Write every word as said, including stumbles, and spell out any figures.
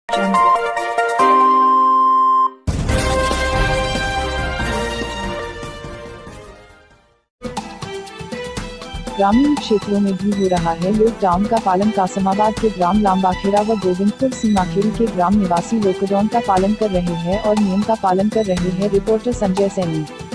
ग्रामीण क्षेत्रों में भी हो रहा है लॉकडाउन का पालन। कासमाबाद के ग्राम लांबाखेड़ा व गोविंदपुर सीमाखेड़ी के ग्राम निवासी लॉकडाउन का पालन कर रहे हैं और नियम का पालन कर रहे हैं। रिपोर्टर संजय सैनी।